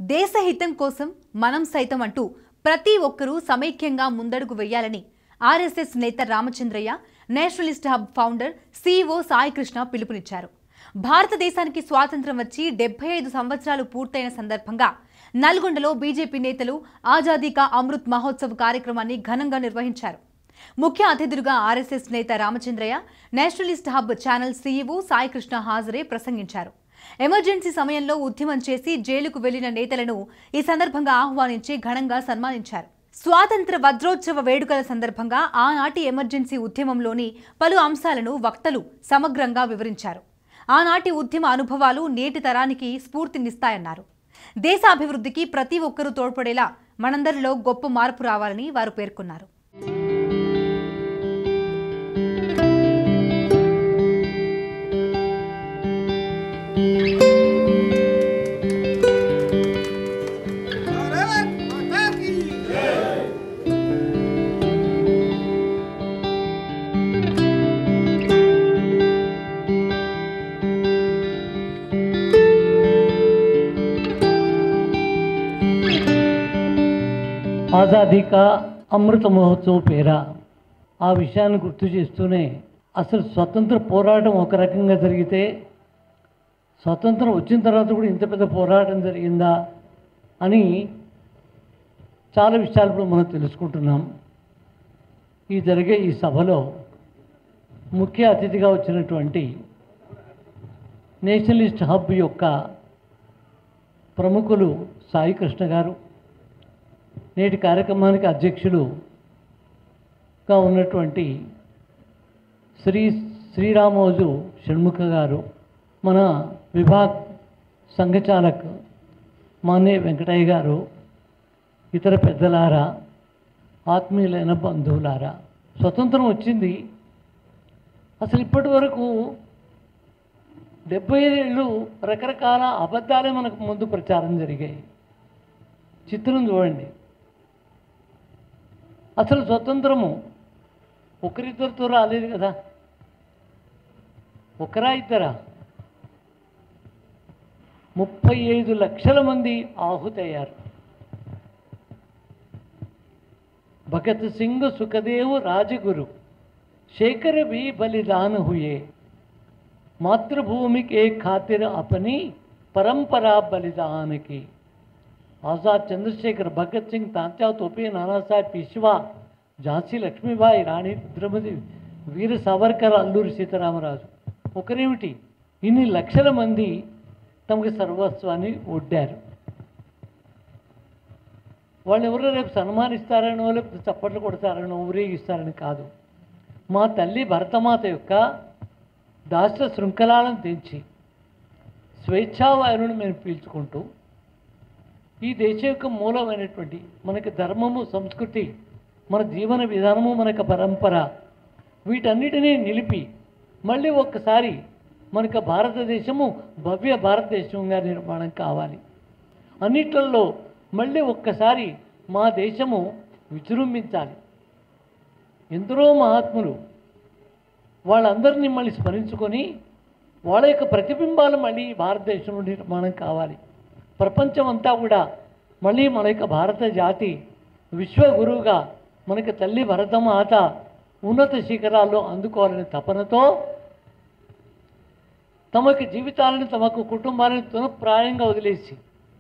దేశహితం కోసం మనం సైతం అంటూ ప్రతి ఒక్కరూ సమైక్యంగా ముందడుగు వేయాలని ఆర్ఎస్ఎస్ నేత Ramachandraiah, nationalist hub founder CEO Saikrishna పిలుపునిచ్చారు. భారతదేశానికి స్వాతంత్ర్యం వచ్చి 75 సంవత్సరాలు పూర్తయిన సందర్భంగా నల్గొండలో బీజేపీ నేతలు ఆజాదీ కా అమృత్ మహోత్సవ్ కార్యక్రమాన్ని ఘనంగా నిర్వహించారు. ముఖ్య అతిథులుగా ఆర్ఎస్ఎస్ నేత Ramachandraiah, nationalist hub channel CEO Saikrishna హాజరై ప్రసంగించారు. ఎమర్జెన్సీ సమయంలో ఉద్యమం చేసి జైలుకు వెళ్లిన నేతలను ఈ సందర్భంగా ఆహ్వానించి ఘనంగా సన్మానించారు. స్వాతంత్ర వజ్రోత్సవ వేడుకల సందర్భంగా ఆనాటి ఎమర్జెన్సీ ఉద్యమంలోని పలు అంశాలను వక్తలు సమగ్రంగా వివరించారు. ఆనాటి ఉద్యమ అనుభవాలు నేటి తరానికి స్ఫూర్తినిస్తాయన్నారు. దేశాభివృద్ధికి ప్రతి ఒక్కరూ తోడ్పడేలా మనందరిలో గొప్ప మార్పు రావాలని వారు పేర్కొన్నారు. ఆజాదీ కా అమృత మహోత్సవ్ పేరా ఆ విషయాన్ని గుర్తు చేస్తూనే అసలు స్వతంత్ర పోరాటం ఒక రకంగా జరిగితే స్వతంత్రం వచ్చిన తర్వాత కూడా ఇంత పెద్ద పోరాటం జరిగిందా అని చాలా విషయాలు ఇప్పుడు మనం తెలుసుకుంటున్నాం. ఈ జరిగే ఈ సభలో ముఖ్య అతిథిగా వచ్చినటువంటి నేషనలిస్ట్ హబ్ యొక్క ప్రముఖులు సాయికృష్ణ గారు, నేటి కార్యక్రమానికి అధ్యక్షులుగా ఉన్నటువంటి శ్రీరామోజు షణ్ముఖ గారు, మన విభాగ్ సంఘచాలక్ మాన్య వెంకటయ్య గారు, ఇతర పెద్దలారా, ఆత్మీయులైన బంధువులారా, స్వతంత్రం వచ్చింది. అసలు ఇప్పటి వరకు 75 ఏళ్ళు రకరకాల అబద్ధాలే మనకు ముందు ప్రచారం జరిగాయి. చిత్రం చూడండి. అసలు స్వతంత్రము ఒకరిద్దరితో రాలేదు కదా, ఒకరా ఇద్దరా, 35 లక్షల మంది ఆహుతయ్యారు. భగత్ సింగ్, సుఖదేవ్, రాజగురు, शेखर भी बलिदान हुए, मातृभूमि के खातिर अपनी परंपरा बलिदान की. आज़ाद चंद्रशेखर, भगत सिंह, तात्या तोपे, नाना साहेब पेशवा, झांसी लक्ष्मीबाई, राणी రుద్రమతి, వీర సావర్కర్, అల్లూరి సీతారామరాజు, ఒకరేమిటి ఇన్ని లక్షల మంది తమకి సర్వస్వాన్ని ఒడ్డారు. వాళ్ళు ఎవరో రేపు సన్మానిస్తారనో లేకపోతే చప్పట్లు కొడతారనో ఊరేగిస్తారని కాదు. మా తల్లి భరతమాత యొక్క దాస్య శృంఖలాలను తెంచి స్వేచ్ఛావాయువును మేము పీల్చుకుంటూ ఈ దేశం యొక్క మూలమైనటువంటి మనకి ధర్మము, సంస్కృతి, మన జీవన విధానము, మనకు పరంపర, వీటన్నిటినీ నిలిపి మళ్ళీ ఒక్కసారి మనకు భారతదేశము భవ్య భారతదేశంగా నిర్మాణం కావాలి. అన్నిట్లలో మళ్ళీ ఒక్కసారి మా దేశము విజృంభించాలి. ఎందరో మహాత్ములు వాళ్ళందరినీ మళ్ళీ స్మరించుకొని వాళ్ళ యొక్క ప్రతిబింబాలు మళ్ళీ భారతదేశంలో నిర్మాణం కావాలి. ప్రపంచం అంతా కూడా మళ్ళీ మన యొక్క భారత జాతి విశ్వగురువుగా మనకి తల్లి భరతమాత ఉన్నత శిఖరాల్లో అందుకోవాలనే తపనతో తమకి జీవితాలను, తమకు కుటుంబాలను తునప్రాయంగా వదిలేసి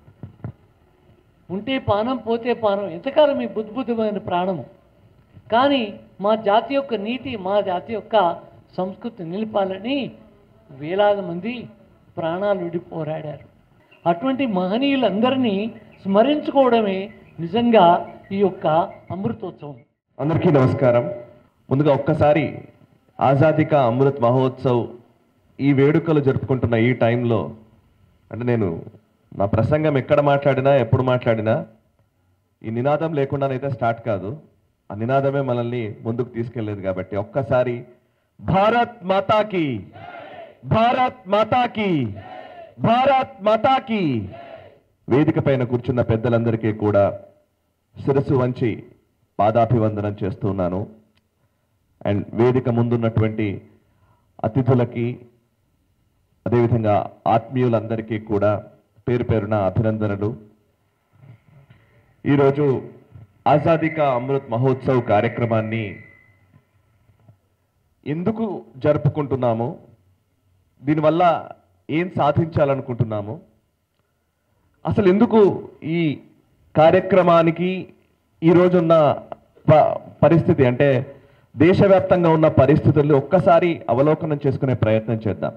ఉంటే పానం పోతే పానం, ఎంతకాలం మీ బుద్ధిబుద్ధమైన ప్రాణము, కానీ మా జాతి యొక్క నీతి, మా జాతి యొక్క సంస్కృతి నిలిపాలని వేలాది మంది ప్రాణాలు విడి పోరాడారు. అటువంటి మహనీయులందరినీ స్మరించుకోవడమే నిజంగా ఈ యొక్క అమృతోత్సవం. అందరికీ నమస్కారం. ముందుగా ఒక్కసారి ఆజాదీ కా అమృత్ మహోత్సవ్ ఈ వేడుకలు జరుపుకుంటున్న ఈ టైంలో, అంటే నేను నా ప్రసంగం ఎక్కడ మాట్లాడినా ఎప్పుడు మాట్లాడినా ఈ నినాదం లేకుండానైతే స్టార్ట్ కాదు. ఆ నినాదమే మనల్ని ముందుకు తీసుకెళ్లేదు. కాబట్టి ఒక్కసారి భారత్ మాతాకి, భారత్ మాతాకి, భారత్ మాతాకి. వేదిక పైన కూర్చున్న పెద్దలందరికీ కూడా శిరస్సు వంచి పాదాభివందనం చేస్తున్నాను. అండ్ వేదిక ముందున్నటువంటి అతిథులకి, అదేవిధంగా ఆత్మీయులందరికీ కూడా పేరు పేరున అభినందనలు. ఈరోజు ఆజాదీ కా అమృత్ మహోత్సవ్ కార్యక్రమాన్ని ఎందుకు జరుపుకుంటున్నాము, దీనివల్ల ఏం సాధించాలనుకుంటున్నాము, అసలు ఎందుకు ఈ కార్యక్రమానికి ఈరోజున్న పరిస్థితి అంటే దేశవ్యాప్తంగా ఉన్న పరిస్థితుల్ని ఒక్కసారి అవలోకనం చేసుకునే ప్రయత్నం చేద్దాం.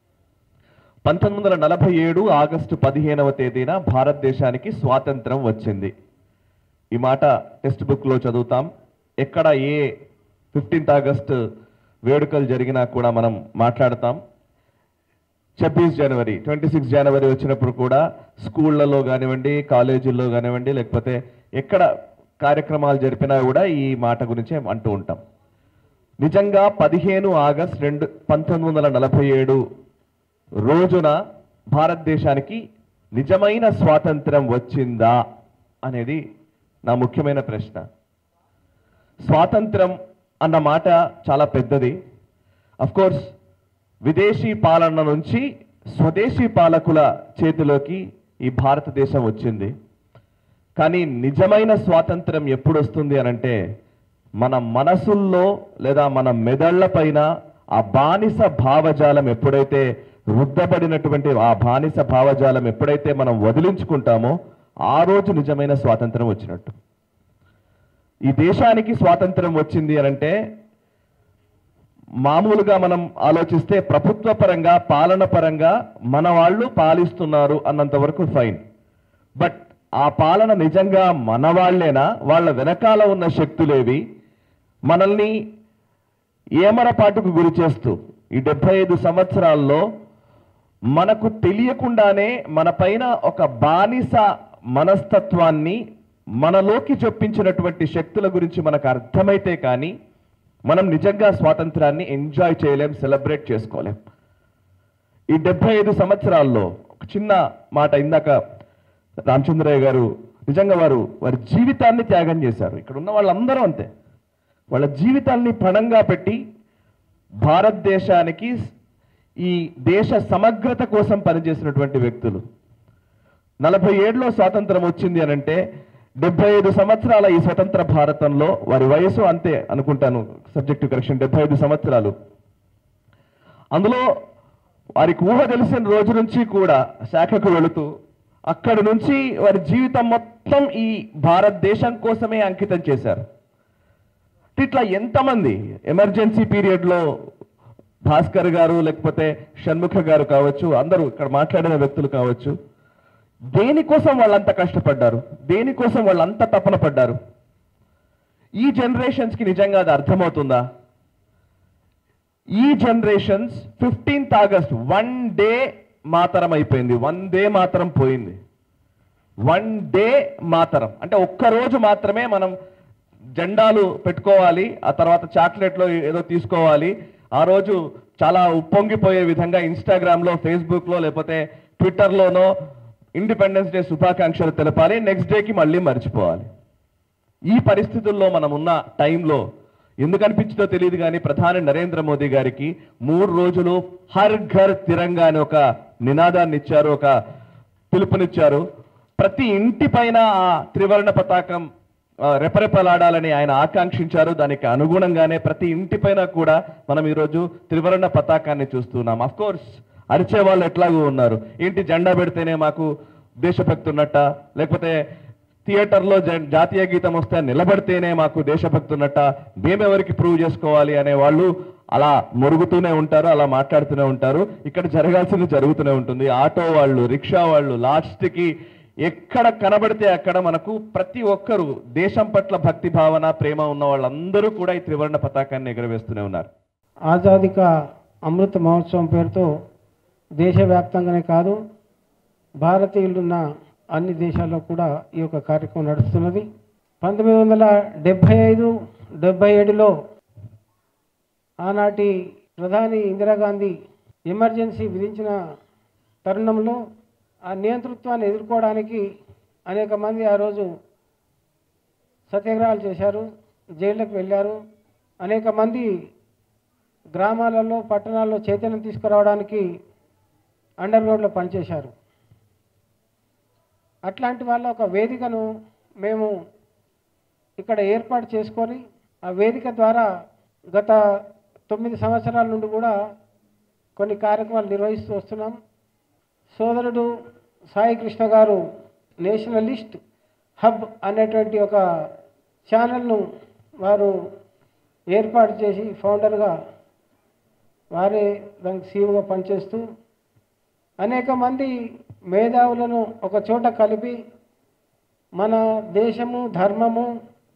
1947 ఆగస్టు 15వ తేదీన భారతదేశానికి స్వాతంత్రం వచ్చింది. ఈ మాట టెక్స్ట్ బుక్లో చదువుతాం. ఎక్కడ ఏ 15th ఆగస్టు వేడుకలు జరిగినా కూడా మనం మాట్లాడతాం. 26 జనవరి 26 జనవరి వచ్చినప్పుడు కూడా స్కూళ్ళలో కానివ్వండి, కాలేజీల్లో కానివ్వండి, లేకపోతే ఎక్కడ కార్యక్రమాలు జరిపినా కూడా ఈ మాట గురించే అంటూ ఉంటాం. నిజంగా 15 ఆగస్టు 1947 రోజున భారతదేశానికి నిజమైన స్వాతంత్రం వచ్చిందా అనేది నా ముఖ్యమైన ప్రశ్న. స్వాతంత్రం అన్న మాట చాలా పెద్దది. కోర్స్ విదేశీ పాలన నుంచి స్వదేశీ పాలకుల చేతిలోకి ఈ భారతదేశం వచ్చింది. కానీ నిజమైన స్వాతంత్రం ఎప్పుడు వస్తుంది అనంటే మన మనసుల్లో లేదా మన మెదళ్ల పైన ఆ బానిస భావజాలం ఎప్పుడైతే రుద్దబడినటువంటి ఆ బానిస భావజాలం ఎప్పుడైతే మనం వదిలించుకుంటామో ఆ రోజు నిజమైన స్వాతంత్రం వచ్చినట్టు. ఈ దేశానికి స్వాతంత్రం వచ్చింది అనంటే మామూలుగా మనం ఆలోచిస్తే ప్రభుత్వ పరంగా, పాలన పరంగా మన వాళ్ళు పాలిస్తున్నారు అన్నంత వరకు ఫైన్. బట్ ఆ పాలన నిజంగా మన వాళ్ళేనా, వాళ్ళ వెనకాల ఉన్న శక్తులేవి మనల్ని ఏమరపాటుకు గురి చేస్తూ ఈ 75 సంవత్సరాల్లో మనకు తెలియకుండానే మన పైన ఒక బానిస మనస్తత్వాన్ని మనలోకి చొప్పించినటువంటి శక్తుల గురించి మనకు అర్థమైతే కానీ మనం నిజంగా స్వాతంత్రాన్ని ఎంజాయ్ చేయలేం, సెలబ్రేట్ చేసుకోలేం. ఈ 75 సంవత్సరాల్లో ఒక చిన్న మాట, ఇందాక రామచంద్రయ్య గారు నిజంగా వారి జీవితాన్ని త్యాగం చేశారు. ఇక్కడ ఉన్న వాళ్ళందరూ అంతే, వాళ్ళ జీవితాన్ని పణంగా పెట్టి భారతదేశానికి, ఈ దేశ సమగ్రత కోసం పనిచేసినటువంటి వ్యక్తులు. 47లో స్వాతంత్రం వచ్చింది అనంటే 75 సంవత్సరాల ఈ స్వతంత్ర భారతంలో వారి వయసు అంతే అనుకుంటాను, సబ్జెక్టివ్ కరెక్షన్, 75 సంవత్సరాలు. అందులో వారికి ఊహ తెలిసిన రోజు నుంచి కూడా శాఖకు వెళుతూ అక్కడి నుంచి వారి జీవితం మొత్తం ఈ భారతదేశం కోసమే అంకితం చేశారు. ఇట్లా ఎంతమంది ఎమర్జెన్సీ పీరియడ్లో భాస్కర్ గారు లేకపోతే షణ్ముఖ గారు కావచ్చు, అందరూ ఇక్కడ మాట్లాడిన వ్యక్తులు కావచ్చు, దేనికోసం వాళ్ళంతా కష్టపడ్డారు, దేనికోసం వాళ్ళంతా తపన పడ్డారు. ఈ జనరేషన్స్కి నిజంగా అది అర్థమవుతుందా? ఈ జనరేషన్స్ 15th ఆగస్ట్ 1 డే మాతరం అయిపోయింది, 1 డే మాతరం పోయింది. 1 డే మాతరం అంటే ఒక్కరోజు మాత్రమే మనం జెండాలు పెట్టుకోవాలి, ఆ తర్వాత చాక్లెట్లో ఏదో తీసుకోవాలి. ఆ రోజు చాలా ఉప్పొంగిపోయే విధంగా ఇన్స్టాగ్రామ్లో, ఫేస్బుక్లో లేకపోతే ట్విట్టర్లోనో ఇండిపెండెన్స్ డే శుభాకాంక్షలు తెలపాలి, నెక్స్ట్ డేకి మళ్ళీ మర్చిపోవాలి. ఈ పరిస్థితుల్లో మనం ఉన్న టైంలో ఎందుకు అనిపించిందో తెలియదు కానీ ప్రధాని నరేంద్ర మోదీ గారికి 3 రోజులు హర్ ఘర్ తిరంగా అని ఒక నినాదాన్ని ఇచ్చారు, ఒక పిలుపునిచ్చారు. ప్రతి ఇంటి పైన ఆ త్రివర్ణ పతాకం రెపరెపలాడాలని ఆయన ఆకాంక్షించారు. దానికి అనుగుణంగానే ప్రతి ఇంటి పైన కూడా మనం ఈరోజు త్రివర్ణ పతాకాన్ని చూస్తున్నాం. కోర్స్ అరిచే వాళ్ళు ఎట్లాగూ ఉన్నారు, ఏంటి జెండా పెడితేనే మాకు దేశభక్తి ఉన్నట్ట, లేకపోతే థియేటర్లో జాతీయ గీతం వస్తే నిలబడితేనే మాకు దేశభక్తి ఉన్నట్ట, మేమెవరికి ప్రూవ్ చేసుకోవాలి అనే వాళ్ళు అలా మొరుగుతూనే ఉంటారు, అలా మాట్లాడుతూనే ఉంటారు. ఇక్కడ జరగాల్సింది జరుగుతూనే ఉంటుంది. ఆటో వాళ్ళు, రిక్షా వాళ్ళు, లాస్ట్కి ఎక్కడ కనబడితే అక్కడ మనకు ప్రతి ఒక్కరూ దేశం పట్ల భక్తి భావన, ప్రేమ ఉన్న వాళ్ళందరూ కూడా ఈ త్రివర్ణ పతాకాన్ని ఎగరవేస్తూనే ఉన్నారు. ఆజాదీ కా అమృత మహోత్సవం పేరుతో దేశవ్యాప్తంగానే కాదు, భారతీయులున్న అన్ని దేశాల్లో కూడా ఈ యొక్క కార్యక్రమం నడుస్తున్నది. 1975-77లో ఆనాటి ప్రధాని ఇందిరాగాంధీ ఎమర్జెన్సీ విధించిన తరుణంలో ఆ నియంతృత్వాన్ని ఎదుర్కోవడానికి అనేక మంది ఆ రోజు సత్యాగ్రహాలు చేశారు, జైళ్ళకు వెళ్ళారు. అనేక మంది గ్రామాలలో, పట్టణాల్లో చైతన్యం తీసుకురావడానికి అండర్ గ్రౌండ్లో పనిచేశారు. అట్లాంటి వాళ్ళ ఒక వేదికను మేము ఇక్కడ ఏర్పాటు చేసుకొని ఆ వేదిక ద్వారా గత 9 సంవత్సరాల నుండి కూడా కొన్ని కార్యక్రమాలు నిర్వహిస్తూ వస్తున్నాం. సోదరుడు సాయి కృష్ణ గారు నేషనలిస్ట్ హబ్ అనేటువంటి ఒక ఛానల్ను వారు ఏర్పాటు చేసి ఫౌండర్గా వారే దానికి సీఈఓగా పనిచేస్తూ అనేక మంది మేధావులను ఒక చోట కలిపి మన దేశము ధర్మము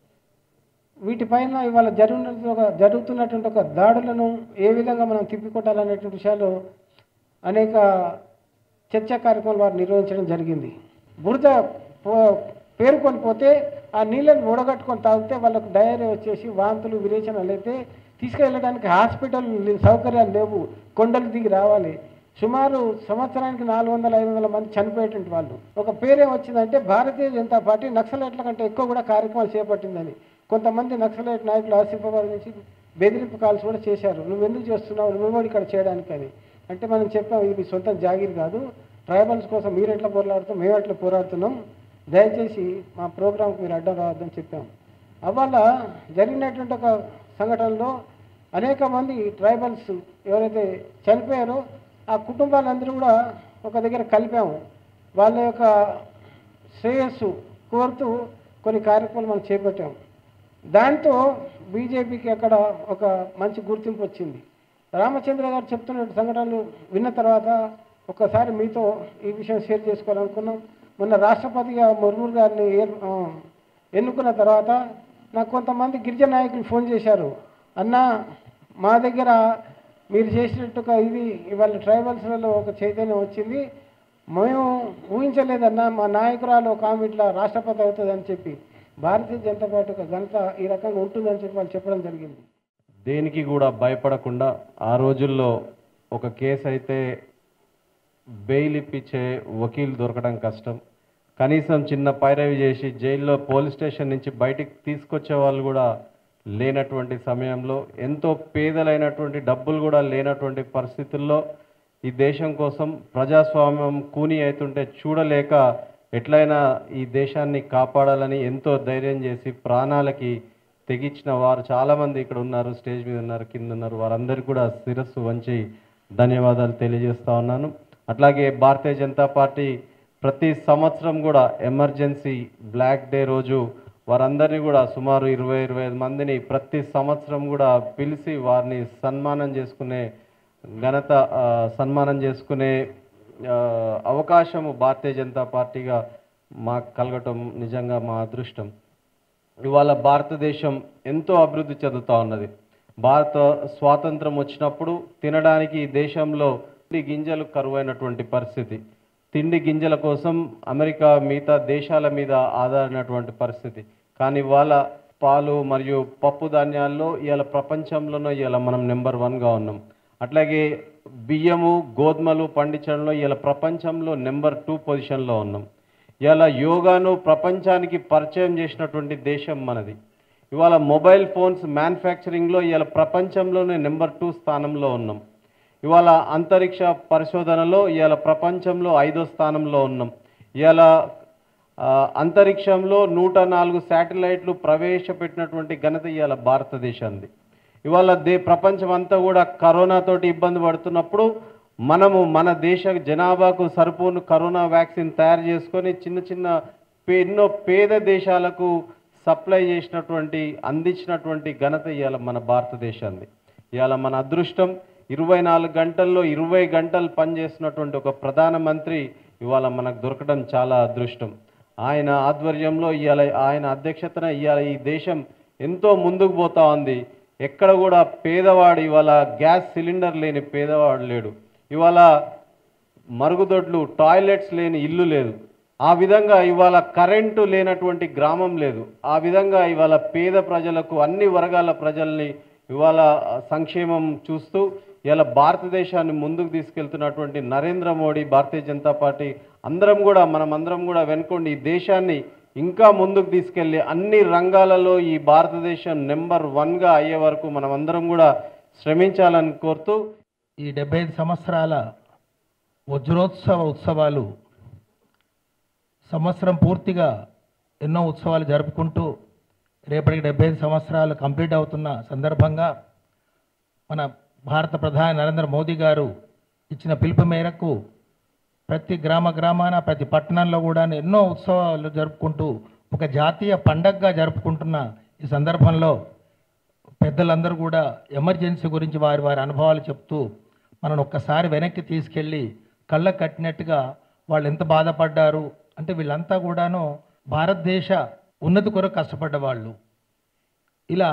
వీటిపైన ఇవాళ జరుగుతున్నటువంటి ఒక దాడులను ఏ విధంగా మనం తిప్పికొట్టాలనేటువంటి విషయాలు అనేక చర్చా కార్యక్రమాలు వారు నిర్వహించడం జరిగింది. బురద పేరుకొని పోతే ఆ నీళ్ళని ఓడగట్టుకొని తాగితే వాళ్ళకు డయేరియా వచ్చేసి వాంతులు విరేచనాలు అయితే తీసుకెళ్ళడానికి హాస్పిటల్ సౌకర్యాలు లేవు, కొండలు దిగి రావాలి. సుమారు సంవత్సరానికి 400-500 మంది చనిపోయేటువంటి వాళ్ళు. ఒక పేరేం వచ్చిందంటే భారతీయ జనతా పార్టీ నక్సలైట్ల కంటే ఎక్కువ కూడా కార్యక్రమాలు చేపట్టిందని. కొంతమంది నక్సలైట్ నాయకులు ఆసిఫాబాద్ నుంచి బెదిరింపు కాల్స్ కూడా చేశారు. నువ్వు ఎందుకు చేస్తున్నావు, నువ్వు ఇక్కడ చేయడానికి అని. అంటే మనం చెప్పాం ఇది సొంతం జాగీర్ కాదు, ట్రైబల్స్ కోసం మీరు ఎట్లా పోరాడుతాం మేము ఎట్లా పోరాడుతున్నాం, దయచేసి మా ప్రోగ్రాంకి మీరు అడ్డం రావద్దని చెప్పాం. అవాళ జరిగినటువంటి ఒక సంఘటనలో అనేక మంది ట్రైబల్స్ ఎవరైతే చనిపోయారో ఆ కుటుంబాలందరూ కూడా ఒక దగ్గర కలిపాము. వాళ్ళ యొక్క శ్రేయస్సు కోరుతూ కొన్ని కార్యక్రమాలు మనం చేపట్టాము. దాంతో బీజేపీకి అక్కడ ఒక మంచి గుర్తింపు వచ్చింది. రామచంద్ర గారు చెప్తున్న సంఘటనలు విన్న తర్వాత ఒక్కసారి మీతో ఈ విషయం షేర్ చేసుకోవాలనుకున్నాం. మొన్న రాష్ట్రపతిగా ముర్ము గారిని ఎన్నుకున్న తర్వాత నాకు కొంతమంది గిరిజన నాయకులు ఫోన్ చేశారు, అన్న మా దగ్గర మీరు చేసినట్టుగా ఇది ఇవాళ ట్రైబల్స్లలో ఒక చైతన్యం వచ్చింది, మేము ఊహించలేదన్నా మా నాయకురాలు ఒక ఆమె ఇట్లా రాష్ట్రపతి అవుతుందని చెప్పి. భారతీయ జనతా పార్టీ ఒక ఘనత ఈ రకంగా ఉంటుందని చెప్పి వాళ్ళు చెప్పడం జరిగింది. దేనికి కూడా భయపడకుండా ఆ రోజుల్లో ఒక కేసు అయితే బెయిల్ ఇప్పించే వకీలు దొరకడం కష్టం. కనీసం చిన్న పైరవి చేసి జైల్లో పోలీస్ స్టేషన్ నుంచి బయటికి తీసుకొచ్చే వాళ్ళు కూడా లేనటువంటి సమయంలో, ఎంతో పేదలైనటువంటి డబ్బులు కూడా లేనటువంటి పరిస్థితుల్లో ఈ దేశం కోసం ప్రజాస్వామ్యం కూని అవుతుంటే చూడలేక ఎట్లయినా ఈ దేశాన్ని కాపాడాలని ఎంతో ధైర్యం చేసి ప్రాణాలకి తెగించిన వారు చాలామంది ఇక్కడ ఉన్నారు, స్టేజ్ మీద ఉన్నారు, కింద ఉన్నారు. వారందరికీ కూడా శిరస్సు వంచి ధన్యవాదాలు తెలియజేస్తా ఉన్నాను. అట్లాగే భారతీయ జనతా పార్టీ ప్రతి సంవత్సరం కూడా ఎమర్జెన్సీ బ్లాక్ డే రోజు వారందరినీ కూడా సుమారు 20-25 మందిని ప్రతి సంవత్సరం కూడా పిలిచి వారిని సన్మానం చేసుకునే అవకాశము భారతీయ జనతా పార్టీగా మాకు కలగటం నిజంగా మా అదృష్టం. ఇవాళ భారతదేశం ఎంతో అభివృద్ధి చెందుతూ ఉన్నది. భారత స్వాతంత్రం వచ్చినప్పుడు తినడానికి ఈ దేశంలో తిండి గింజలు కరువైనటువంటి పరిస్థితి. తిండి గింజల కోసం అమెరికా మిగతా దేశాల మీద ఆధారమైనటువంటి పరిస్థితి. కానీ ఇవాళ పాలు మరియు పప్పు ధాన్యాల్లో ఇవాళ ప్రపంచంలోనూ ఇవాళ మనం నెంబర్ 1గా ఉన్నాం. అట్లాగే బియ్యము గోధుమలు పండించడంలో ఇవాళ ప్రపంచంలో నెంబర్ 2 పొజిషన్లో ఉన్నాం. ఇవాళ యోగాను ప్రపంచానికి పరిచయం చేసినటువంటి దేశం మనది. ఇవాళ మొబైల్ ఫోన్స్ మ్యానుఫ్యాక్చరింగ్లో ఇవాళ ప్రపంచంలోనే నెంబర్ 2 స్థానంలో ఉన్నాం. ఇవాళ అంతరిక్ష పరిశోధనలో ఇవాళ ప్రపంచంలో 5వ స్థానంలో ఉన్నాం. ఇవాళ అంతరిక్షంలో 104 శాటిలైట్లు ప్రవేశపెట్టినటువంటి ఘనత ఇవాళ భారతదేశానికి. ఇవాళ ప్రపంచం అంతా కూడా కరోనాతోటి ఇబ్బంది పడుతున్నప్పుడు మనము మన దేశ జనాభాకు సరిపోను కరోనా వ్యాక్సిన్ తయారు చేసుకొని ఎన్నో పేద దేశాలకు సప్లై చేసినటువంటి అందించినటువంటి ఘనత ఇవాళ మన భారతదేశానికి. ఇవాళ మన అదృష్టం 24 గంటల్లో 20 గంటలు పనిచేస్తున్నటువంటి ఒక ప్రధానమంత్రి ఇవాళ మనకు దొరకడం చాలా అదృష్టం. ఆయన ఆధ్వర్యంలో ఇవాళ ఆయన అధ్యక్షతన ఇవాళ ఈ దేశం ఎంతో ముందుకు పోతా ఉంది. ఎక్కడ కూడా పేదవాడు ఇవాళ గ్యాస్ సిలిండర్ లేని పేదవాడు లేడు. ఇవాళ మరుగుదొడ్లు టాయిలెట్స్ లేని ఇల్లు లేదు. ఆ విధంగా ఇవాళ కరెంటు లేనటువంటి గ్రామం లేదు. ఆ విధంగా ఇవాళ పేద ప్రజలకు అన్ని వర్గాల ప్రజల్ని ఇవాళ సంక్షేమం చూస్తూ ఇవాళ భారతదేశాన్ని ముందుకు తీసుకెళ్తున్నటువంటి నరేంద్ర మోడీ భారతీయ జనతా పార్టీ మనమందరం కూడా వెనుకోండి ఈ దేశాన్ని ఇంకా ముందుకు తీసుకెళ్ళి అన్ని రంగాలలో ఈ భారతదేశం నెంబర్ 1గా అయ్యే వరకు మనమందరం కూడా శ్రమించాలని కోరుతూ ఈ 75 సంవత్సరాల వజ్రోత్సవ ఉత్సవాలు సంవత్సరం పూర్తిగా ఎన్నో ఉత్సవాలు జరుపుకుంటూ రేపటికి 75 సంవత్సరాలు కంప్లీట్ అవుతున్న సందర్భంగా మన భారత ప్రధాని నరేంద్ర మోదీ గారు ఇచ్చిన పిలుపు మేరకు ప్రతి గ్రామాన ప్రతి పట్టణంలో కూడా ఎన్నో ఉత్సవాలు జరుపుకుంటూ ఒక జాతీయ పండగగా జరుపుకుంటున్న ఈ సందర్భంలో పెద్దలందరూ కూడా ఎమర్జెన్సీ గురించి వారి అనుభవాలు చెప్తూ మనను ఒక్కసారి వెనక్కి తీసుకెళ్ళి కళ్ళ కట్టినట్టుగా వాళ్ళు ఎంత బాధపడ్డారు అంటే వీళ్ళంతా కూడాను భారతదేశ ఉన్నతి కొరకు కష్టపడ్డ వాళ్ళు. ఇలా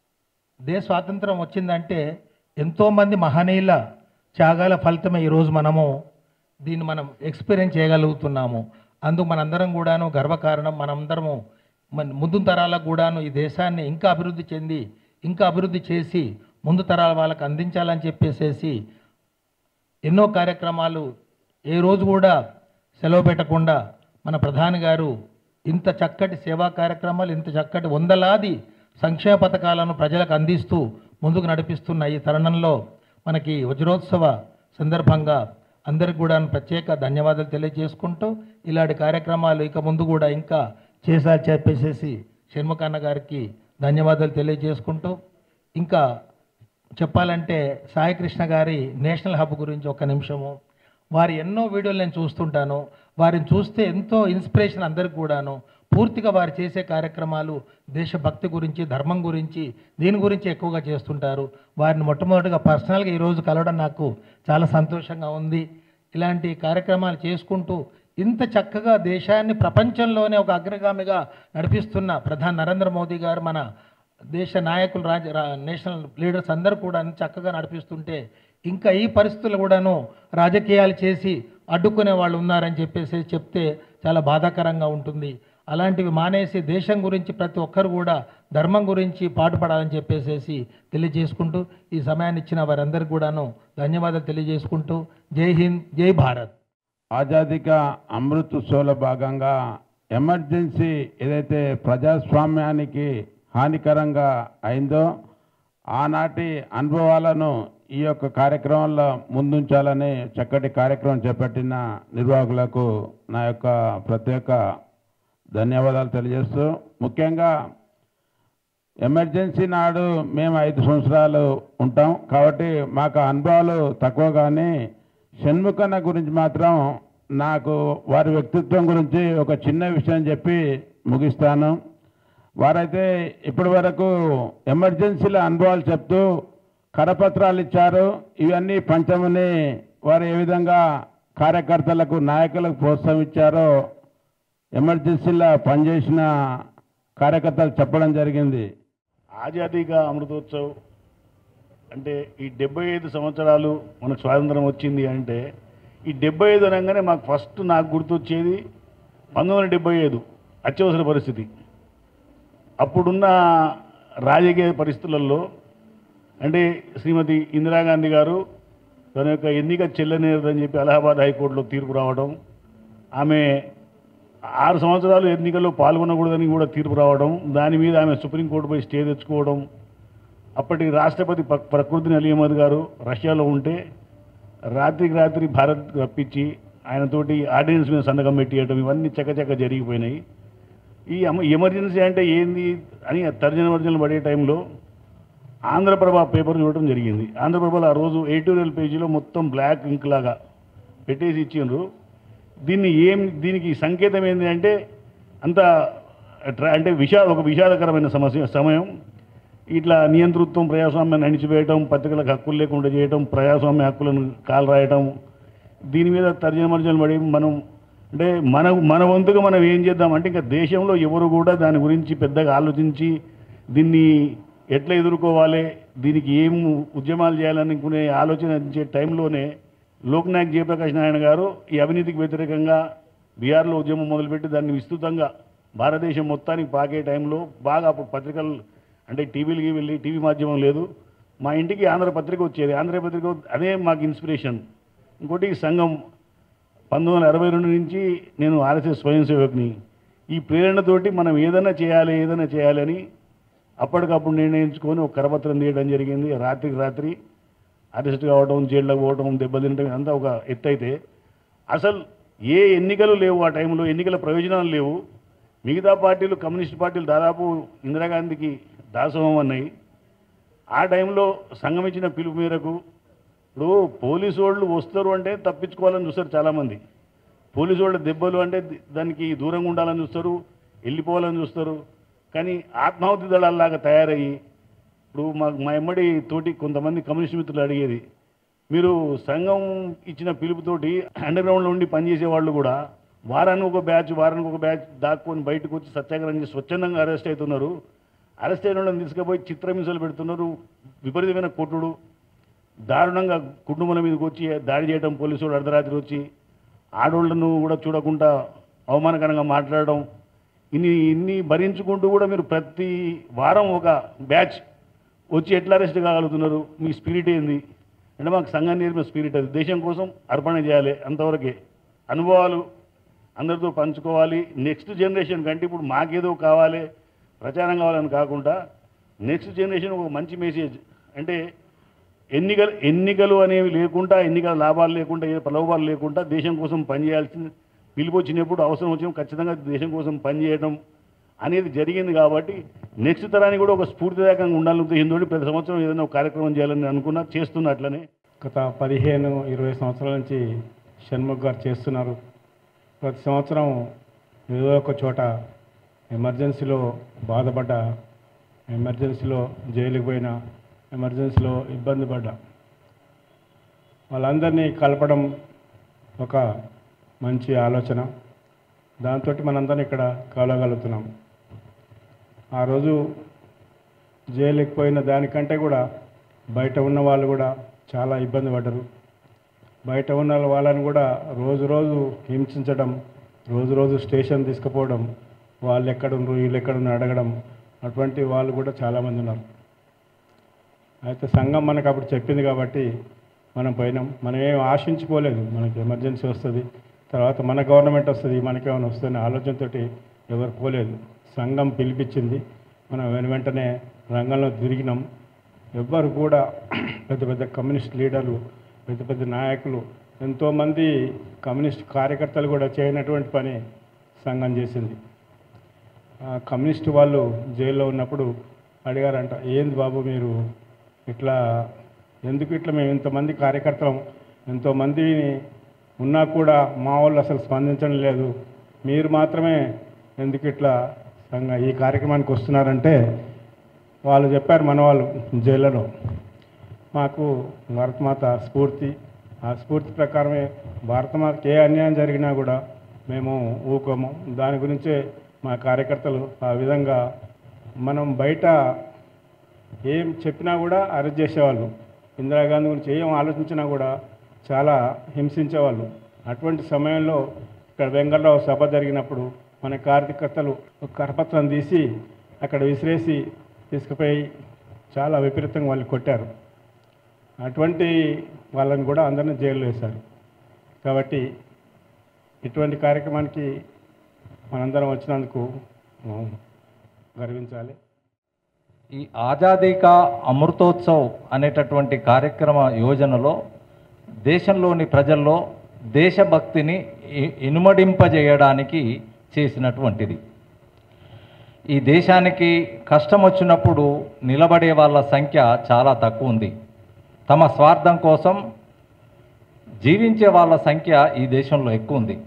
దేశ స్వాతంత్రం వచ్చిందంటే ఎంతోమంది మహనీయుల త్యాగాల ఫలితమే ఈరోజు దీన్ని మనం ఎక్స్పీరియన్స్ చేయగలుగుతున్నాము. అందుకు మనందరం కూడాను గర్వకారణం. మనందరము ముందు తరాలకు కూడాను ఈ దేశాన్ని ఇంకా అభివృద్ధి చేసి ముందు తరాల వాళ్ళకి అందించాలని చెప్పేసి ఎన్నో కార్యక్రమాలు ఏ రోజు కూడా సెలవు పెట్టకుండా మన ప్రధాని గారు ఇంత చక్కటి సేవా కార్యక్రమాలు, ఇంత చక్కటి వందలాది సంక్షేమ పథకాలను ప్రజలకు అందిస్తూ ముందుకు నడిపిస్తున్న ఈ తరుణంలో మనకి వజ్రోత్సవ సందర్భంగా అందరికి కూడా ప్రత్యేక ధన్యవాదాలు తెలియజేసుకుంటూ ఇలాంటి కార్యక్రమాలు ఇక ముందు కూడా ఇంకా చేశారు చెప్పేసి షణ్ముఖన్న గారికి ధన్యవాదాలు తెలియజేసుకుంటూ, ఇంకా చెప్పాలంటే సాయి కృష్ణ గారి నేషనల్ హబ్ గురించి ఒక నిమిషము. వారి ఎన్నో వీడియోలు నేను చూస్తుంటాను. వారిని చూస్తే ఎంతో ఇన్స్పిరేషన్ అందరికి కూడాను. పూర్తిగా వారు చేసే కార్యక్రమాలు దేశభక్తి గురించి, ధర్మం గురించి, దీని గురించి ఎక్కువగా చేస్తుంటారు. వారిని మొట్టమొదటిగా పర్సనల్గా ఈరోజు కలవడం నాకు చాలా సంతోషంగా ఉంది. ఇలాంటి కార్యక్రమాలు చేసుకుంటూ ఇంత చక్కగా దేశాన్ని ప్రపంచంలోనే ఒక అగ్రగామిగా నడిపిస్తున్న ప్రధాని నరేంద్ర మోదీ గారు, మన దేశ నాయకులు, నేషనల్ లీడర్స్ అందరూ కూడా చక్కగా నడిపిస్తుంటే ఇంకా ఈ పరిస్థితులు కూడాను రాజకీయాలు చేసి అడ్డుకునే వాళ్ళు ఉన్నారని చెప్తే చాలా బాధాకరంగా ఉంటుంది. అలాంటివి మానేసి దేశం గురించి ప్రతి ఒక్కరు కూడా ధర్మం గురించి పాటుపడాలని చెప్పేసి తెలియజేసుకుంటూ ఈ సమయాన్ని ఇచ్చిన వారందరికీ కూడాను ధన్యవాదాలు తెలియజేసుకుంటూ జై హింద్, జై భారత్. ఆజాదీ కా అమృత్ ఉత్సవ్లో భాగంగా ఎమర్జెన్సీ ఏదైతే ప్రజాస్వామ్యానికి హానికరంగా అయిందో ఆనాటి అనుభవాలను ఈ యొక్క కార్యక్రమంలో ముందుంచాలని చక్కటి కార్యక్రమం చేపట్టిన నిర్వాహకులకు నా యొక్క ప్రత్యేక ధన్యవాదాలు తెలియజేస్తూ, ముఖ్యంగా ఎమర్జెన్సీ నాడు మేము 5 సంవత్సరాలు ఉంటాం కాబట్టి మాకు అనుభవాలు తక్కువ, కానీ షణ్ముఖన్న గురించి మాత్రం నాకు వారి వ్యక్తిత్వం గురించి ఒక చిన్న విషయం చెప్పి ముగిస్తాను. వారైతే ఇప్పటి వరకు ఎమర్జెన్సీల అనుభవాలు చెప్తూ కరపత్రాలు ఇచ్చారు. ఇవన్నీ పంచమని వారు ఏ విధంగా కార్యకర్తలకు, నాయకులకు ప్రోత్సాహం ఇచ్చారో ఎమర్జెన్సీలో పనిచేసిన కార్యకర్తలు చెప్పడం జరిగింది. ఆజాదీగా అమృతోత్సవ్ అంటే ఈ 75 సంవత్సరాలు మనకు స్వాతంత్రం వచ్చింది అంటే ఈ 75 అనగానే మాకు ఫస్ట్ నాకు గుర్తొచ్చేది 1975 అత్యవసర పరిస్థితి. అప్పుడున్న రాజకీయ పరిస్థితులలో అంటే శ్రీమతి ఇందిరాగాంధీ గారు తన యొక్క ఎన్నిక చెల్లనేదని చెప్పి అలహాబాద్ హైకోర్టులో తీర్పు రావడం, ఆమె 6 సంవత్సరాలు ఎన్నికల్లో పాల్గొనకూడదని కూడా తీర్పు రావడం, దాని మీద ఆమె సుప్రీంకోర్టుపై స్టే తెచ్చుకోవడం, అప్పటి రాష్ట్రపతి ప్రకృతి అహ్మద్ గారు రష్యాలో ఉంటే రాత్రికి రాత్రి భారత్ రప్పించి ఆయనతోటి ఆర్డినెన్స్ మీద సంతకం పెట్టియడం, ఇవన్నీ చక్కచక్క జరిగిపోయినాయి. ఈ ఎమర్జెన్సీ అంటే ఏంది అని తర్జన పడే టైంలో ఆంధ్రప్రభ పేపర్ చూడటం జరిగింది. ఆంధ్రప్రభలో ఆ రోజు ఎడిటోరియల్ పేజీలో మొత్తం బ్లాక్ ఇంక్ లాగా పెట్టేసి ఇచ్చిండ్రు. దీనికి సంకేతం ఏంటి అంటే అంత అంటే ఒక విషాదకరమైన సమయం. ఇట్లా నియంతృత్వం, ప్రజాస్వామ్యాన్ని అణిచివేయటం, పత్రికలకు హక్కులు లేకుండా చేయటం, ప్రజాస్వామ్య హక్కులను కాలు రాయటం, దీని మీద తర్జన పడి మనం అంటే మన వంతుగా మనం ఏం చేద్దామంటే ఇంకా దేశంలో ఎవరు కూడా దాని గురించి పెద్దగా ఆలోచించి దీన్ని ఎట్లా ఎదుర్కోవాలి, దీనికి ఏం ఉద్యమాలు చేయాలనుకునే ఆలోచించే టైంలోనే లోక్నాయక్ జయప్రకాష్ నారాయణ గారు ఈ అవినీతికి వ్యతిరేకంగా బీహార్లో ఉద్యమం మొదలుపెట్టి దాన్ని విస్తృతంగా భారతదేశం మొత్తానికి పాకే టైంలో బాగా అప్పుడు పత్రికలు అంటే టీవీలకి వెళ్ళి టీవీ మాధ్యమం లేదు, మా ఇంటికి ఆంధ్రపత్రిక వచ్చేది. ఆంధ్రపత్రిక అదే మాకు ఇన్స్పిరేషన్. ఇంకోటి సంఘం 1962 నుంచి నేను ఆర్ఎస్ఎస్ స్వయం సేవకుని. ఈ ప్రేరణతోటి మనం ఏదైనా చేయాలని అప్పటికప్పుడు నిర్ణయించుకొని ఒక కరపత్రం తీయడం జరిగింది. రాత్రికి రాత్రి అరెస్ట్ కావడం, జైల్లోకి పోవడం, దెబ్బతినడం అంతా ఒక ఎత్తు అయితే అసలు ఏ ఎన్నికలు లేవు. ఆ టైంలో ఎన్నికల ప్రయోజనాలు లేవు. మిగతా పార్టీలు కమ్యూనిస్ట్ పార్టీలు దాదాపు ఇందిరాగాంధీకి దాసోహం అన్నాయి. ఆ టైంలో సంఘం ఇచ్చిన పిలుపు మేరకు ఇప్పుడు పోలీసు వాళ్ళు వస్తారు అంటే తప్పించుకోవాలని చూస్తారు చాలామంది. పోలీసు వాళ్ళ దెబ్బలు అంటే దానికి దూరంగా ఉండాలని చూస్తారు, వెళ్ళిపోవాలని చూస్తారు. కానీ ఆత్మాహుతి దళాల్లాగా తయారయ్యి ఇప్పుడు మా ఎమ్మడి తోటి కొంతమంది కమ్యూనిస్ట్ మిత్రులు అడిగేది, మీరు సంఘం ఇచ్చిన పిలుపుతోటి అండర్ గ్రౌండ్లో ఉండి పనిచేసే వాళ్ళు కూడా వారానికి ఒక బ్యాచ్ దాక్కొని బయటకు వచ్చి సత్యాగ్రహం చేసి స్వచ్ఛందంగా అరెస్ట్ అవుతున్నారు. అరెస్ట్ అయిన వాళ్ళని తీసుకుపోయి చిత్రహింసలు పెడుతున్నారు, విపరీతమైన కొట్టుడు, దారుణంగా కుటుంబాల మీదకి వచ్చి దాడి చేయడం, పోలీసు వాళ్ళు అర్ధరాత్రి వచ్చి ఆడోళ్లను కూడా చూడకుండా అవమానకరంగా మాట్లాడడం, ఇన్ని భరించుకుంటూ కూడా మీరు ప్రతి వారం ఒక బ్యాచ్ వచ్చి ఎట్లా అరెస్ట్ కాగలుగుతున్నారు? మీ స్పిరిట్ ఏంది అంటే మాకు సంఘాన్ని నేర్పిన స్పిరిట్ అది. దేశం కోసం అర్పణ చేయాలి, అంతవరకే. అనుభవాలు అందరితో పంచుకోవాలి. నెక్స్ట్ జనరేషన్ కంటే ఇప్పుడు మాకేదో కావాలి, ప్రచారం కావాలని కాకుండా నెక్స్ట్ జనరేషన్ ఒక మంచి మెసేజ్ అంటే ఎన్నికలు అనేవి లేకుండా, ఎన్నికల లాభాలు లేకుండా, ఏ ప్రలోభాలు లేకుండా దేశం కోసం పనిచేయాల్సింది పిలుపు వచ్చినప్పుడు, అవసరం వచ్చినప్పుడు ఖచ్చితంగా దేశం కోసం పనిచేయడం అనేది జరిగింది. కాబట్టి నెక్స్ట్ తరానికి కూడా ఒక స్ఫూర్తిదాయకంగా ఉండాలని ఉద్దేశంతో ప్రతి సంవత్సరం ఏదైనా ఒక కార్యక్రమం చేయాలని అనుకున్నా, చేస్తున్నా. అట్లనే గత 15-20 సంవత్సరాల నుంచి షణ్ముఖ్ గారు చేస్తున్నారు. ప్రతి సంవత్సరం ఏదో ఒక చోట ఎమర్జెన్సీలో బాధపడ్డా, ఎమర్జెన్సీలో జైలుకి పోయినా, ఎమర్జెన్సీలో ఇబ్బంది పడ్డా, వాళ్ళందరినీ కలపడం ఒక మంచి ఆలోచన. దాంతో మనందరం ఇక్కడ కలవగలుగుతున్నాం. ఆ రోజు జైలుకి పోయిన దానికంటే కూడా బయట ఉన్న వాళ్ళు కూడా చాలా ఇబ్బంది పడ్డారు. బయట ఉన్న వాళ్ళని కూడా రోజు హింసించడం, రోజు స్టేషన్ తీసుకుపోవడం, వాళ్ళు ఎక్కడున్నారు వీళ్ళు ఎక్కడున్నారు అడగడం, అటువంటి వాళ్ళు కూడా చాలామంది ఉన్నారు. అయితే సంఘం మనకు అప్పుడు చెప్పింది కాబట్టి మనం పోయినాం. మనం ఏం ఆశించుకోలేదు, మనకి ఎమర్జెన్సీ వస్తుంది, తర్వాత మన గవర్నమెంట్ వస్తుంది, మనకేమైనా వస్తుంది ఆలోచనతో ఎవరు పోలేదు. సంఘం పిలిపించింది, మనం వెంటనే రంగంలో తిరిగినాం. ఎవ్వరు కూడా పెద్ద కమ్యూనిస్ట్ లీడర్లు, పెద్ద నాయకులు, ఎంతోమంది కమ్యూనిస్ట్ కార్యకర్తలు కూడా చేయనటువంటి పని సంఘం చేసింది. కమ్యూనిస్ట్ వాళ్ళు జైల్లో ఉన్నప్పుడు అడిగారంట, ఏంది బాబు మీరు ఇట్లా ఎందుకు ఇట్లా, మేము ఇంతమంది కార్యకర్తలం ఎంతోమందిని ఉన్నా కూడా మా వాళ్ళు అసలు స్పందించడం లేదు, మీరు మాత్రమే ఎందుకు ఇట్లా ఈ కార్యక్రమానికి వస్తున్నారంటే వాళ్ళు చెప్పారు, మన వాళ్ళు జైళ్ళలో మాకు భారతమాత స్ఫూర్తి, ఆ స్ఫూర్తి ప్రకారమే భారతమాతకి ఏ అన్యాయం జరిగినా కూడా మేము ఊకోము, దాని గురించే మా కార్యకర్తలు ఆ విధంగా మనం బయట ఏం చెప్పినా కూడా అరెస్ట్ చేసేవాళ్ళు, ఇందిరాగాంధీ గురించి ఏం ఆలోచించినా కూడా చాలా హింసించేవాళ్ళు. అటువంటి సమయంలో ఇక్కడ వెంగళరావు సభ జరిగినప్పుడు మన కార్యకర్తలు ఒక కరపత్రం తీసి అక్కడ విసిరేసి తీసుకుపోయి చాలా విపరీతంగా వాళ్ళు కొట్టారు. అటువంటి వాళ్ళని కూడా అందరినీ జైల్లో వేశారు. కాబట్టి ఇటువంటి కార్యక్రమానికి మనందరం వచ్చినందుకు గర్వించాలి. ఈ ఆజాదీ కా అమృతోత్సవ్ అనేటటువంటి కార్యక్రమ యోజనలో దేశంలోని ప్రజల్లో దేశభక్తిని ఇనుమడింపజేయడానికి చేసినటువంటిది. ఈ దేశానికి కష్టం వచ్చినప్పుడు నిలబడే వాళ్ళ సంఖ్య చాలా తక్కువ ఉంది. తమ స్వార్థం కోసం జీవించే వాళ్ళ సంఖ్య ఈ దేశంలో ఎక్కువ ఉంది.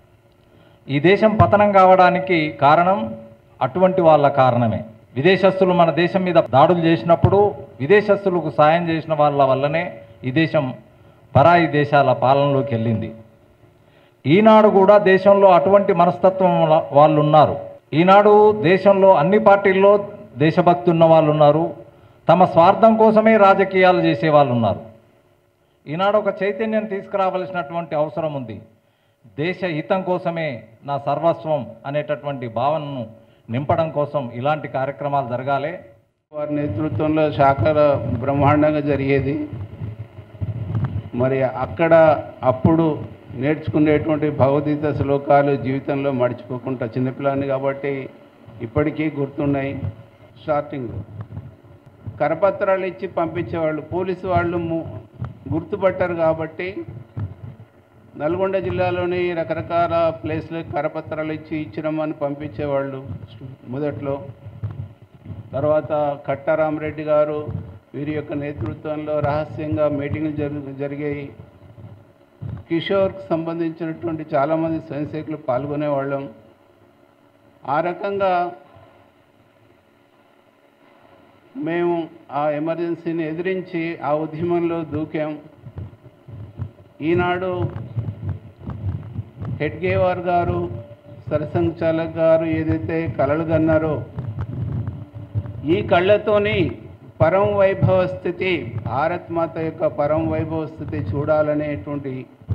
ఈ దేశం పతనం కావడానికి కారణం అటువంటి వాళ్ళ కారణమే. విదేశస్తులు మన దేశం మీద దాడులు చేసినప్పుడు విదేశస్తులకు సాయం చేసిన వాళ్ళ వల్లనే ఈ దేశం పరాయి దేశాల పాలనలోకి వెళ్ళింది. ఈనాడు కూడా దేశంలో అటువంటి మనస్తత్వం వాళ్ళు ఉన్నారు. ఈనాడు దేశంలో అన్ని పార్టీల్లో దేశభక్తి ఉన్న వాళ్ళు ఉన్నారు, తమ స్వార్థం కోసమే రాజకీయాలు చేసే వాళ్ళు ఉన్నారు. ఈనాడు ఒక చైతన్యం తీసుకురావలసినటువంటి అవసరం ఉంది. దేశ హితం కోసమే నా సర్వస్వం అనేటటువంటి భావనను నింపడం కోసం ఇలాంటి కార్యక్రమాలు జరగాలి. వారి నేతృత్వంలో శాఖ బ్రహ్మాండంగా జరిగేది. మరి అక్కడ అప్పుడు నేర్చుకునేటువంటి భగవద్గీత శ్లోకాలు జీవితంలో మర్చిపోకుండా, చిన్నపిల్లని కాబట్టి ఇప్పటికీ గుర్తున్నాయి. స్టార్టింగ్లో కరపత్రాలు ఇచ్చి పంపించేవాళ్ళు, పోలీసు వాళ్ళు గుర్తుపట్టారు కాబట్టి నల్గొండ జిల్లాలోని రకరకాల ప్లేస్లకు కరపత్రాలు ఇచ్చినామని పంపించేవాళ్ళు మొదట్లో. తర్వాత కట్టారామరెడ్డి గారు వీరి యొక్క నేతృత్వంలో రహస్యంగా మీటింగ్లు జరిగాయి. కిషోర్కి సంబంధించినటువంటి చాలామంది స్వయంసేవకులు పాల్గొనేవాళ్ళం. ఆ రకంగా మేము ఆ ఎమర్జెన్సీని ఎదిరించి ఆ ఉద్యమంలో దూకాం. ఈనాడు హెడ్గేవార్ గారు, సరసంఘచాలక్ గారు ఏదైతే కలలు కన్నారో ఈ కళ్ళతోని పరం వైభవ స్థితి, భారత్ మాత యొక్క పరం వైభవ స్థితి చూడాలనేటువంటి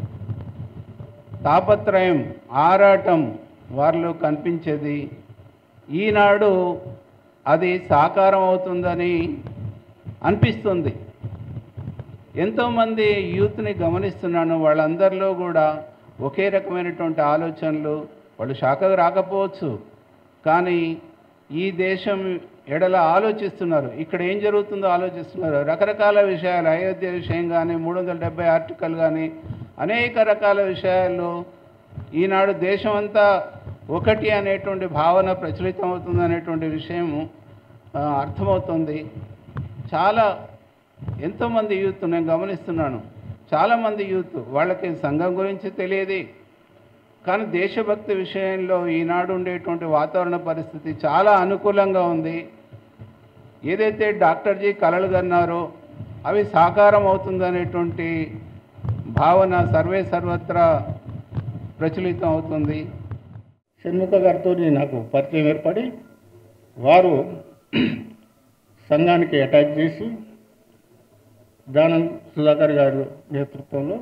తాపత్రయం, ఆరాటం వారిలో కనిపించేది. ఈనాడు అది సాకారం అవుతుందని అనిపిస్తుంది. ఎంతోమంది యూత్ని గమనిస్తున్నాను, వాళ్ళందరిలో కూడా ఒకే రకమైనటువంటి ఆలోచనలు. వాళ్ళు శాఖకు రాకపోవచ్చు, కానీ ఈ దేశం ఎడల ఆలోచిస్తున్నారు, ఇక్కడ ఏం జరుగుతుందో ఆలోచిస్తున్నారు. రకరకాల విషయాలు, అయోధ్య విషయం కానీ, 370 ఆర్టికల్ కానీ, అనేక రకాల విషయాల్లో ఈనాడు దేశం అంతా ఒకటి అనేటువంటి భావన ప్రచలితం అవుతుంది అనేటువంటి విషయం అర్థమవుతుంది. చాలా ఎంతోమంది యూత్ నేను గమనిస్తున్నాను, చాలామంది యూత్ వాళ్ళకి సంఘం గురించి తెలియదు, కానీ దేశభక్తి విషయంలో ఈనాడు ఉండేటువంటి వాతావరణ పరిస్థితి చాలా అనుకూలంగా ఉంది. ఏదైతే డాక్టర్జీ కలలు కన్నారో అవి సాకారం అవుతుందనేటువంటి భావన సర్వత్రా ప్రచలితం అవుతుంది. షణ్ముఖ గారితో నాకు పరిచయం ఏర్పడి వారు సంఘానికి అటాచ్ చేసి దానం సుధాకర్ గారి నేతృత్వంలో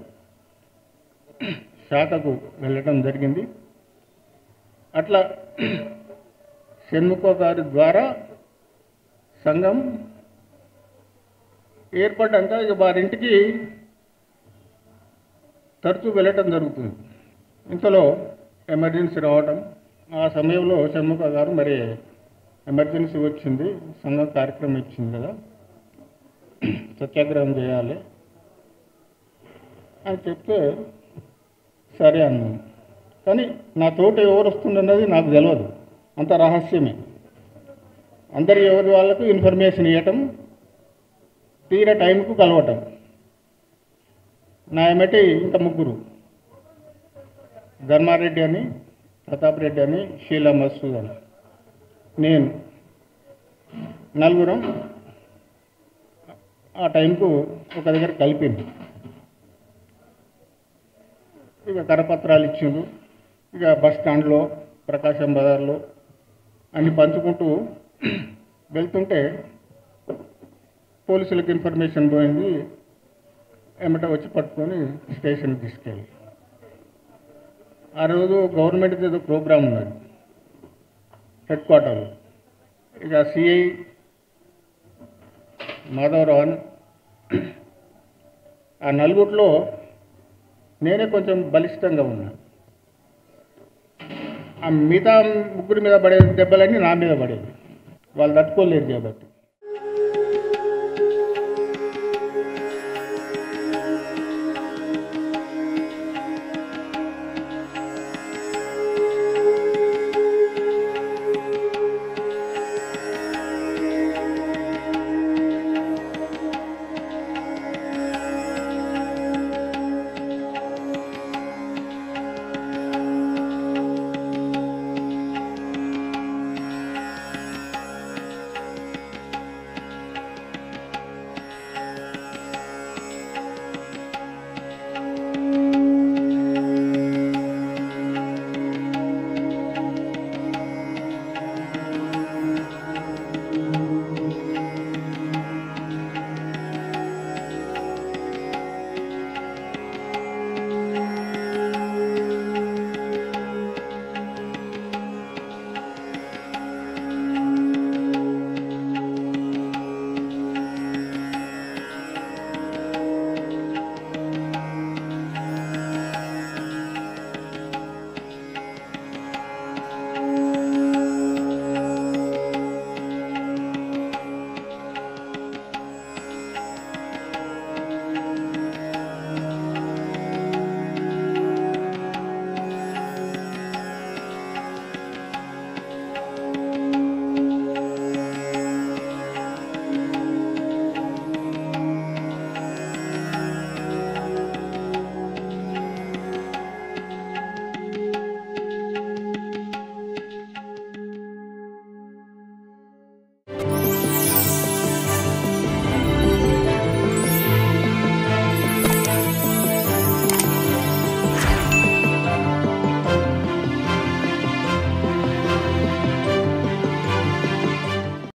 శాఖకు వెళ్ళటం జరిగింది. అట్లా షణ్ముఖ గారి ద్వారా సంఘం ఏర్పడ్డాక ఇక వారింటికి తరచూ వెళ్ళటం జరుగుతుంది. ఇంతలో ఎమర్జెన్సీ రావటం, ఆ సమయంలో షణ్ముఖ గారు మరి ఎమర్జెన్సీ వచ్చింది, సంఘం కార్యక్రమం ఇచ్చింది కదా, సత్యాగ్రహం చేయాలి అని చెప్తే సరే అన్నాను. కానీ నా తోట ఎవరు వస్తుందన్నది నాకు తెలియదు, అంత రహస్యమే. అందరి ఎవరి వాళ్ళకు ఇన్ఫర్మేషన్ ఇవ్వటం, తీర టైంకు కలవటం. నా ఏమిటి ఇంకా ముగ్గురు, ధర్మారెడ్డి అని, ప్రతాప్ రెడ్డి అని, షీలా మసూద్ అని, నేను నలుగురం ఆ టైంకు ఒక దగ్గర కలిపింది. ఇక కరపత్రాలు ఇచ్చిండ్రు. ఇక బస్ స్టాండ్లో, ప్రకాశం బజార్లో అన్ని పంచుకుంటూ వెళ్తుంటే పోలీసులకు ఇన్ఫర్మేషన్ పోయింది. ఏమిటో వచ్చి పట్టుకొని స్టేషన్కి తీసుకెళ్ళి, ఆ రోజు గవర్నమెంట్ ఏదో ప్రోగ్రామ్ ఉన్నది హెడ్ క్వార్టర్లో. ఇక సిఐ మాధవరావు అని ఆ నలుగురిలో నేనే కొంచెం బలిష్టంగా ఉన్నా. ఆ మిగతా ముగ్గురి మీద పడే దెబ్బలన్నీ నా మీద పడేది, వాళ్ళు తట్టుకోలేరు కాబట్టి.